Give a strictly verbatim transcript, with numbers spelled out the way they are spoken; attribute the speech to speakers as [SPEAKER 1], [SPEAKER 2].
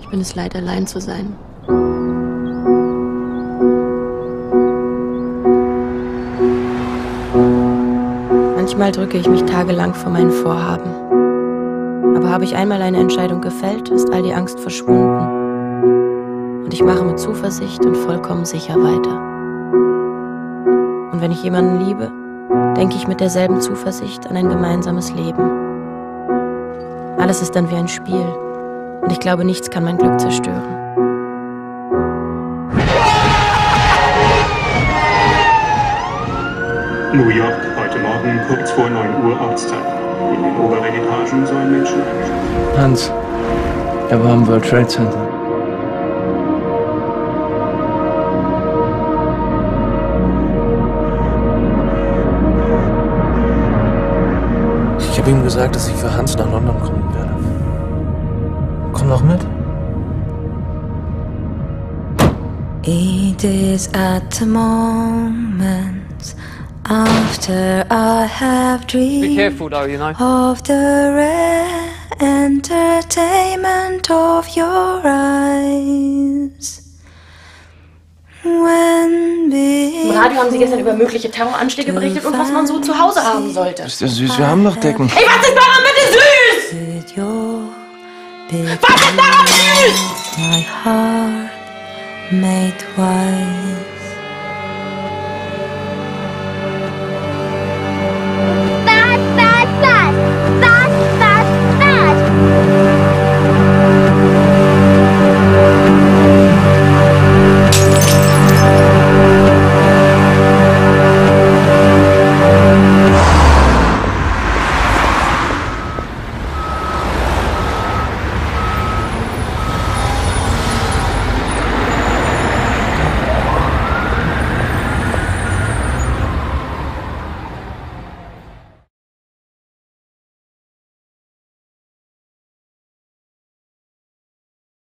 [SPEAKER 1] Ich bin es leid, allein zu sein. Manchmal drücke ich mich tagelang vor meinen Vorhaben. Aber habe ich einmal eine Entscheidung gefällt, ist all die Angst verschwunden. Und ich mache mit Zuversicht und vollkommen sicher weiter. Und wenn ich jemanden liebe, denke ich mit derselben Zuversicht an ein gemeinsames Leben. Alles ist dann wie ein Spiel. Und ich glaube, nichts kann mein Glück zerstören.
[SPEAKER 2] New York, heute Morgen kurz vor neun Uhr Ortszeit. In den oberen Etagen sollen Menschen eingeschlossen.
[SPEAKER 3] Hans, er war am World Trade Center.
[SPEAKER 4] Ich habe ihm gesagt, dass ich für Hans nach London kommen werde. Komm noch mit.
[SPEAKER 5] It is at the moment after I have dreamed
[SPEAKER 6] Be careful though, you know.
[SPEAKER 5] of the rare entertainment of your eyes. When
[SPEAKER 1] Im Radio haben Sie gestern über mögliche Terroranschläge berichtet und was man so zu Hause haben sollte.
[SPEAKER 3] Ist ja süß, wir haben noch Decken.
[SPEAKER 1] Ey, was ist daran bitte süß? Was ist daran süß?
[SPEAKER 5] My heart made wise.